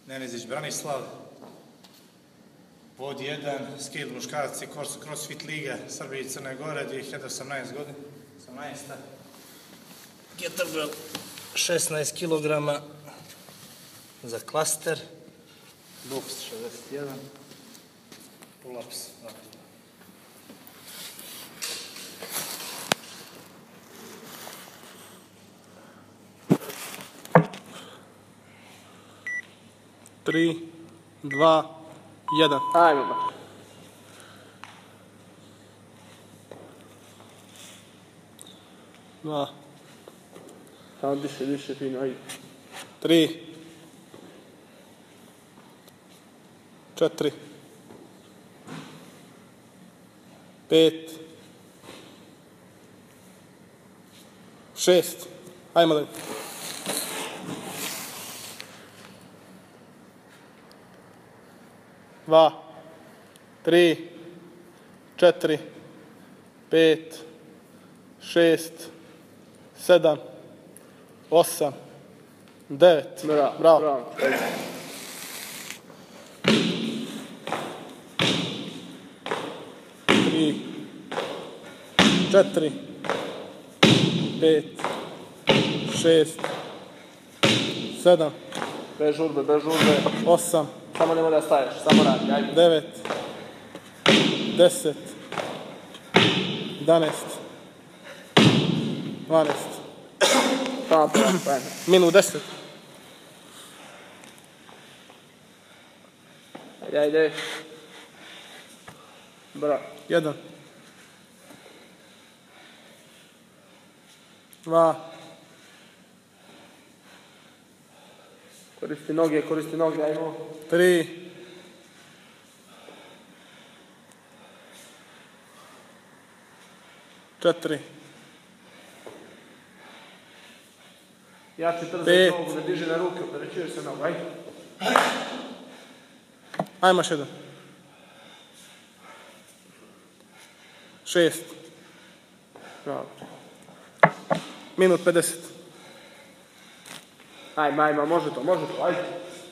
Nenezić Branislav, vod 1, skil muškarci, CrossFit Liga Srbije i Crne Gore, 2018 godina, 18. Kettlebell 16 kg za klaster, boks 61, pull-ups 2 kg. Tri, dva, jedan. Ajmo ba. Dva. Samo diše fino, ajde. Tri. Četiri. Pet. Šest. Ajmo dalje. Dva, tri, četiri, pet, šest, sedam, osam, devet. Bravo. Tri, četiri, pet, šest, sedam. Bez žurbe. Osam. Samo nemoj da staješ, samo radi, ajde. 9, 10, 11, 12. Samo polako, ajde. Minut 10. Ajde. Bravo. 1, 2, Koristi noge, ajmo. 3, 4, Jači trza Pet. nogu, ne diži na ruke, opterećuješ se nogu, ajde. ajmo još jedan. 6, Bravo. minut 50. Ajmo, može to, ajde.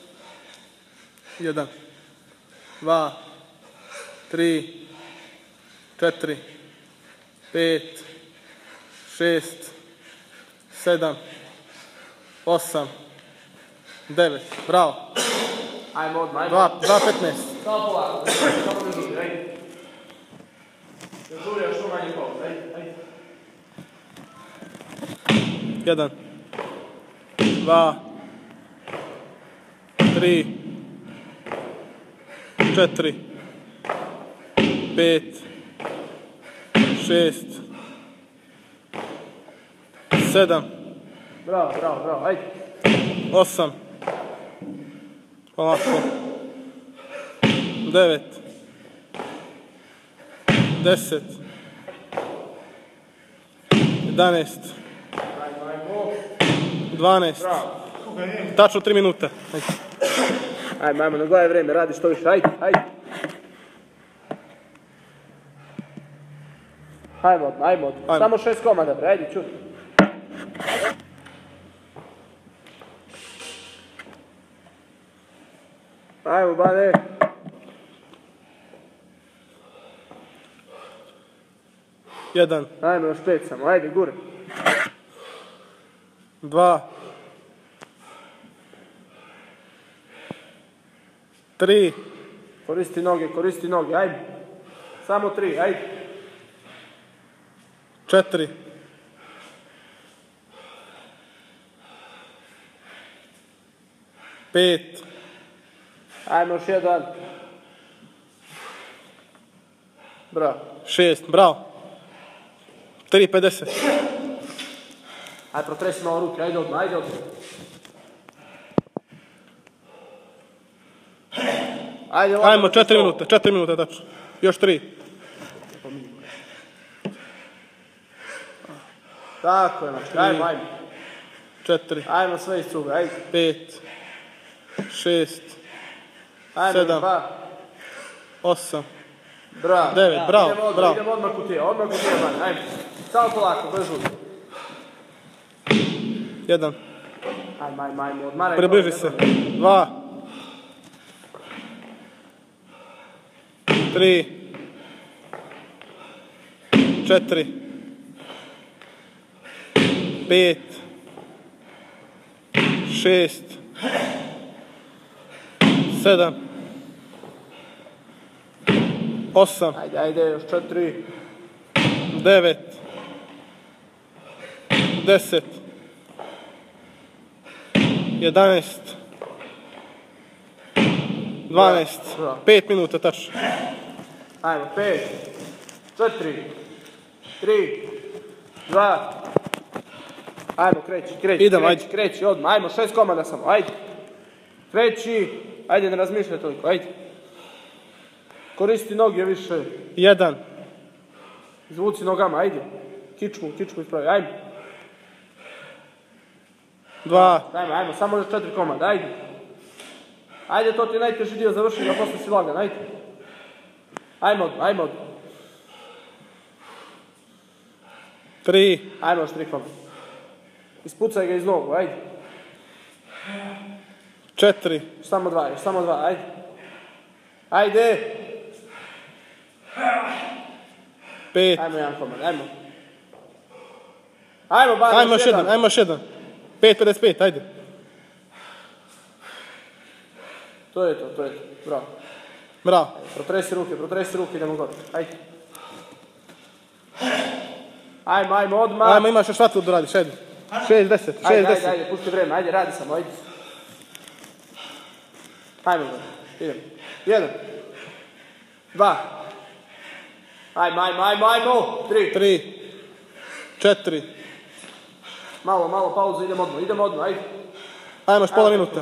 1, 2, 3, 4, 5, 6, 7, 8, 9. Bravo. Ajmo odmah, 2.15. Samo polako, samo ne žuri, ajde. Ne žuri, još što manje pol, ajde. 1, 2, 3, 4, 5, 6, 7, Bravo, ajde. 8, polako, 9, 10, 11, 12, tačno 3 minuta. Ajmo, ne gledaj vreme, radi što više, ajde. Ajmo, samo 6 komada, bre, ajde, čuti. Ajmo, bane. 1, Ajmo, još 5 samo, ajde, gure. 2, 3, Koristi noge, ajde. Samo 3, ajde. 4, 5, Ajmo, još jedan. Bravo. 6, bravo. 3.50. Ajde, protresi malo ruke, ajde odmah. Ajmo, 4 minuta, tačno. Još 3. Tako je, ajmo. 4, Ajmo sve iz cuga, ajde. 5, 6, Ajmo, 7, 2. 8, Bravo. 9, bravo. Idemo odmah kutije, man, ajmo. Samo polako, bez žuti. 1, Ajmo, odmaraj. približi se. 2, 3, 4, 5, 6, 7, 8, Ajde, još 4. 9, 10, 11, 12, 5 minuta tačno. Ajmo, 5, 4, 3, 2. Ajmo, kreći odmah. Ajmo, 6 komada samo, ajde. Kreći, ajde, ne razmišljaj toliko, ajde. Koristi noge više. 1, Izvuci nogama, ajde. Kičmu ispravi, ajmo. 2, Ajmo, samo još 4 komada, ajde. Ajde, to ti je najteži dio završi, da posle si lagan, ajde. Ajmo. 3, Ajmo još 3 komada. Ispucaj ga iz nogu, ajde. 4, Samo 2, ajde. Ajde. 5, Ajmo jedan komad, ajmo. Ajmo, još jedan. Ajmo još jedan. 5.55, ajde. To je to, bravo. Bravo. Protresi ruke, idemo gore, ajde. Ajmo, odmah. Ajmo, imaš još vatru da radiš, ajde. 6, 10. Ajde, pusti vreme, ajde, radi samo, ajde. Ajmo, idemo. 1, 2. Ajmo. 3. 4. Malo pauza, idemo odmah, ajde. Ajmo još pola minuta.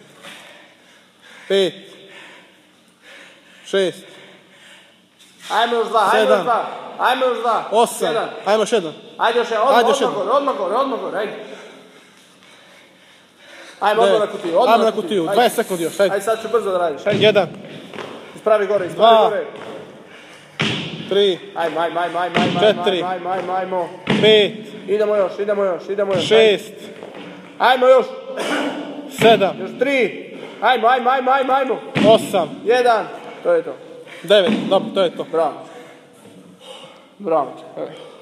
5. 6. Ajmo još 2. 8. Ajmo još jedan. Ajde još jedan, odmah gore, ajde. Ajmo odmah na kutiju, 20 sekundi još, ajde. Ajde, sad ću brzo da radiš, ajde. 1. Ispravi gore. 3. Ajmo. 5. Idemo još. 6. Ajmo još. 7. Još 3. Ajmo. 8. 1. To je to. 9. Dobro, to je to. Bravo.